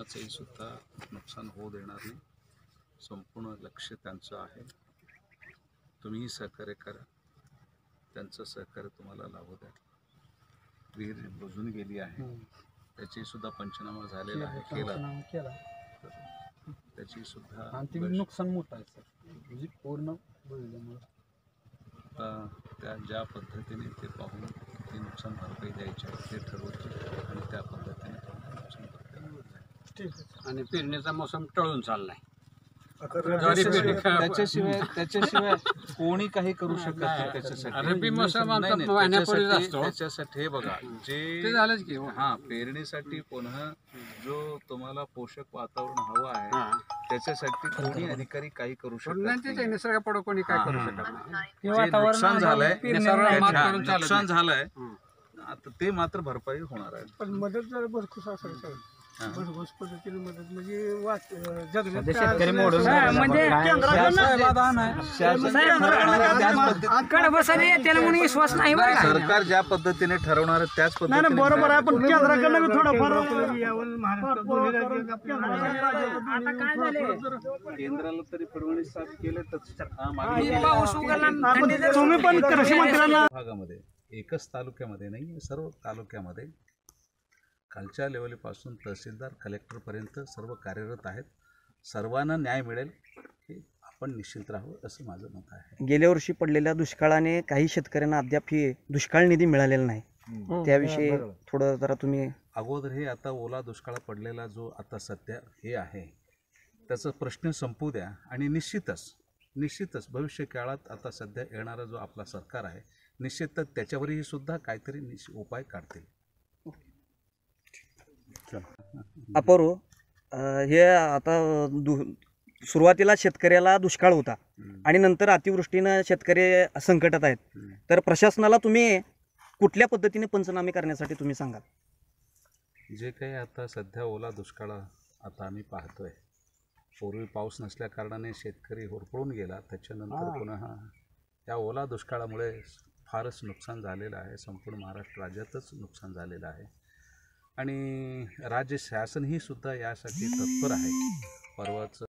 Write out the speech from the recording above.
कोणाचंही सुद्धा नुकसान होऊ देणार नाही. संपूर्ण लक्ष त्यांचं आहे. तुम्हीही सहकार्य करा, त्यांचं सहकार्य तुम्हाला लाभू द्या. विहीर बुजून गेली आहे, त्याची सुद्धा पंचनामा झालेला आहे, केला. त्याची सुद्धा नुकसान मोठं आहे सर, म्हणजे पूर्ण बुजल्यामुळे. त्या ज्या पद्धतीने ते पाहून किती नुकसान भरपाई द्यायची आहे ते ठरवतील आणि त्या पद्धतीने नुकसान भरपाई मिळते. आणि पेरणीचा मोसम टळून चाललाय. त्याच्याशिवाय कोणी काही करू शकत नाही. रब्बी मोसम महिन्यापूर्वीच असतो. त्याच्यासाठी हे बघा, ते झालंच की पेरणीसाठी पुन्हा जो तुम्हाला पोषक वातावरण हवं आहे त्याच्यासाठी कोणी अधिकारी काही करू शकत नाही. निसर्गापुढे कोणी काय करू शकत नाही. नुकसान झालंय आता ते मात्र भरपाई होणार आहे. पण मदत जर भरपूर असेल भरघोस पद्धतीने मदत म्हणजे सरकार ज्या पद्धतीने ठरवणार त्याच पद्धतीने बरोबर आहे. पण केंद्राकडनं थोडंफार केंद्राला तरी फडणवीस साहेब केले तुम्ही पण कृषी मंत्र्यांना भागामध्ये एकच तालुक्यामध्ये नाही, सर्व तालुक्यामध्ये खालच्या लेवलपासून तहसीलदार कलेक्टरपर्यंत सर्व कार्यरत आहेत. सर्वांना न्याय मिळेल हे आपण निश्चित राहू असं माझं मत आहे. गेल्या वर्षी पडलेल्या दुष्काळाने काही शेतकऱ्यांना अद्याप ही दुष्काळ निधी मिळालेला नाही, त्याविषयी थोडं जरा तुम्ही. अगोदर हे आता ओला दुष्काळ पडलेला जो आता सध्या हे आहे त्याचा प्रश्न संपू द्या आणि निश्चितच भविष्य काळात आता सध्या येणारा जो आपला सरकार आहे निश्चितच त्याच्यावरही सुद्धा काहीतरी उपाय काढतील. अपूर्व, हे आता सुरुवातीला शेतकऱ्याला दुष्काळ होता आणि नंतर अतिवृष्टीनं शेतकरी संकटात आहेत, तर प्रशासनाला तुम्ही कुठल्या पद्धतीने पंचनामे करण्यासाठी तुम्ही सांगाल? जे काही आता सध्या ओला दुष्काळ आता आम्ही पाहतोय, पूर्वी पाऊस नसल्या कारणाने शेतकरी होरपळून गेला, त्याच्यानंतर पुन्हा या ओला दुष्काळामुळे फारच नुकसान झालेलं आहे. संपूर्ण महाराष्ट्र राज्यातच नुकसान झालेलं आहे आणि राज्य शासनही सुद्धा यासाठी तत्पर आहे. परवाच